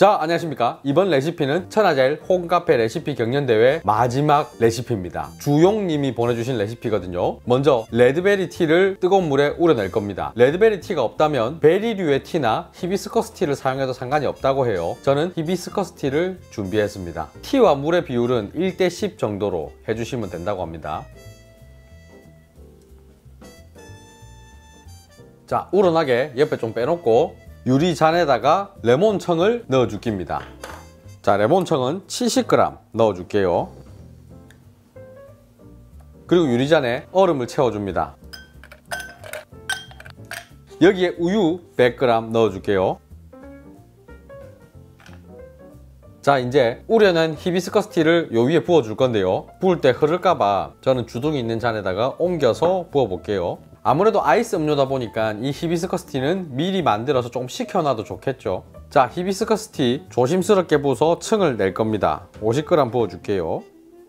자, 안녕하십니까. 이번 레시피는 천하제일 홈카페 레시피 경연대회 마지막 레시피입니다. 주용님이 보내주신 레시피거든요. 먼저 레드베리 티를 뜨거운 물에 우려낼 겁니다. 레드베리 티가 없다면 베리류의 티나 히비스커스 티를 사용해도 상관이 없다고 해요. 저는 히비스커스 티를 준비했습니다. 티와 물의 비율은 1:10 정도로 해주시면 된다고 합니다. 자, 우러나게 옆에 좀 빼놓고 유리잔에다가 레몬청을 넣어줄깁니다. 자, 레몬청은 70g 넣어줄게요. 그리고 유리잔에 얼음을 채워줍니다. 여기에 우유 100g 넣어줄게요. 자, 이제 우려낸 히비스커스 티를 요 위에 부어줄 건데요. 부을 때 흐를까봐 저는 주둥이 있는 잔에다가 옮겨서 부어볼게요. 아무래도 아이스 음료다 보니까 이 히비스커스 티는 미리 만들어서 조금 식혀놔도 좋겠죠. 자, 히비스커스 티 조심스럽게 부어서 층을 낼 겁니다. 50g 부어줄게요.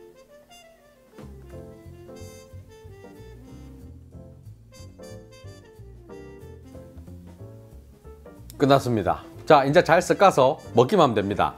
끝났습니다. 자, 이제 잘 섞어서 먹기만 하면 됩니다.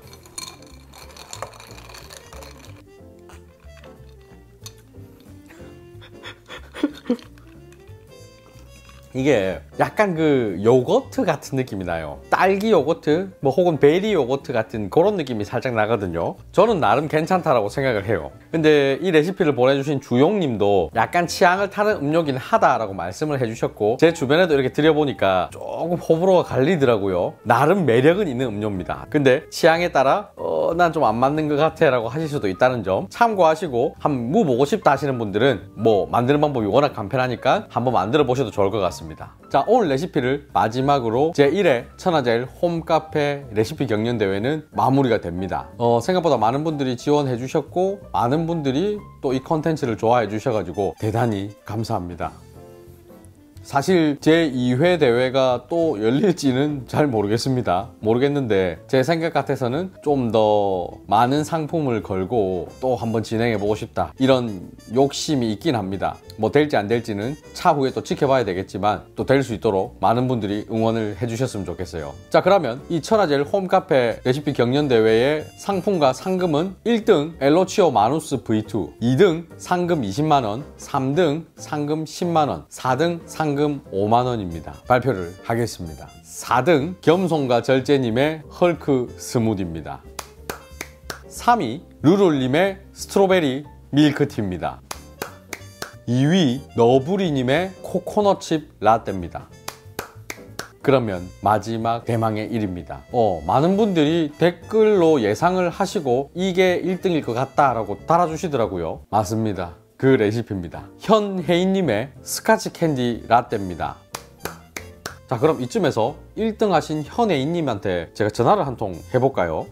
이게 약간 그 요거트 같은 느낌이 나요. 딸기 요거트 뭐 혹은 베리 요거트 같은 그런 느낌이 살짝 나거든요. 저는 나름 괜찮다라고 생각을 해요. 근데 이 레시피를 보내주신 주용님도 약간 취향을 타는 음료긴 하다라고 말씀을 해주셨고, 제 주변에도 이렇게 드려보니까 조금 호불호가 갈리더라고요. 나름 매력은 있는 음료입니다. 근데 취향에 따라 난 좀 안 맞는 것 같아 라고 하실 수도 있다는 점 참고하시고, 한번 무보고 싶다 하시는 분들은 뭐 만드는 방법이 워낙 간편하니까 한번 만들어 보셔도 좋을 것 같습니다. 자, 오늘 레시피를 마지막으로 제1회 천하제일 홈카페 레시피 경연대회는 마무리가 됩니다. 생각보다 많은 분들이 지원해 주셨고, 많은 분들이 또 이 컨텐츠를 좋아해 주셔가지고 대단히 감사합니다. 사실 제2회 대회가 또 열릴지는 잘 모르겠는데 제 생각 같아서는 좀 더 많은 상품을 걸고 또 한번 진행해 보고 싶다, 이런 욕심이 있긴 합니다. 뭐 될지 안 될지는 차후에 또 지켜봐야 되겠지만 또 될 수 있도록 많은 분들이 응원을 해주셨으면 좋겠어요. 자, 그러면 이 천하제일 홈카페 레시피 경연대회의 상품과 상금은 1등 엘로치오 마누스 V2, 2등 상금 20만원, 3등 상금 10만원, 4등 상금 5만원입니다. 발표를 하겠습니다. 4등 겸손과 절제님의 헐크 스무디입니다. 3위 르롤님의 스트로베리 밀크티입니다. 2위 너부리님의 코코넛칩 라떼입니다. 그러면 마지막 대망의 1위입니다. 많은 분들이 댓글로 예상을 하시고 이게 1등일 것 같다라고 달아주시더라고요. 맞습니다. 그 레시피입니다. 현혜인님의 스카치 캔디 라떼입니다. 자, 그럼 이쯤에서 1등 하신 현혜인님한테 제가 전화를 한 통 해볼까요?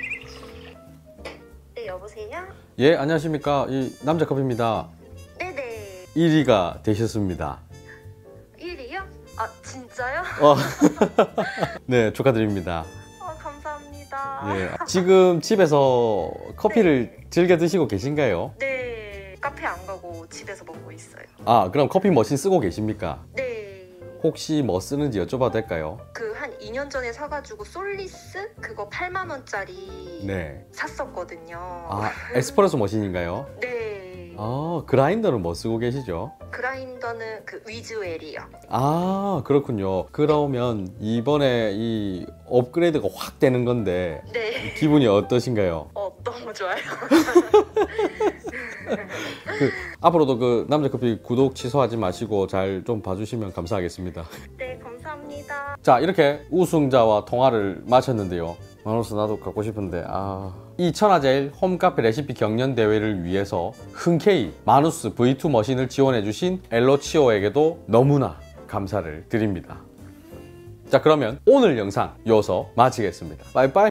네, 여보세요? 예, 안녕하십니까. 이 남자컵입니다. 네네. 1위가 되셨습니다. 1위요? 아, 진짜요? 네, 축하드립니다. 감사합니다. 예, 지금 집에서 커피를 즐겨 드시고 계신가요? 네, 카페 안 가고 집에서 먹고 있어요. 아, 그럼 커피 머신 쓰고 계십니까? 네. 혹시 뭐 쓰는지 여쭤봐도 될까요? 그 한 2년 전에 사가지고 솔리스 그거 8만 원짜리 네. 샀었거든요. 아, 에스프레소 머신인가요? 네. 아, 그라인더는 뭐 쓰고 계시죠? 그라인더는 그 위즈웰이요. 아, 그렇군요. 그러면 이번에 이 업그레이드가 확 되는 건데 네. 기분이 어떠신가요? 너무 좋아요. 앞으로도 그 남자커피 구독 취소하지 마시고 잘 좀 봐주시면 감사하겠습니다. 네, 감사합니다. 자, 이렇게 우승자와 통화를 마쳤는데요. 마누스 나도 갖고 싶은데 이 천하제일 홈카페 레시피 경연대회를 위해서 흔쾌히 마누스 V2 머신을 지원해주신 엘로치오에게도 너무나 감사를 드립니다. 자, 그러면 오늘 영상 이어서 마치겠습니다. 빠이빠이.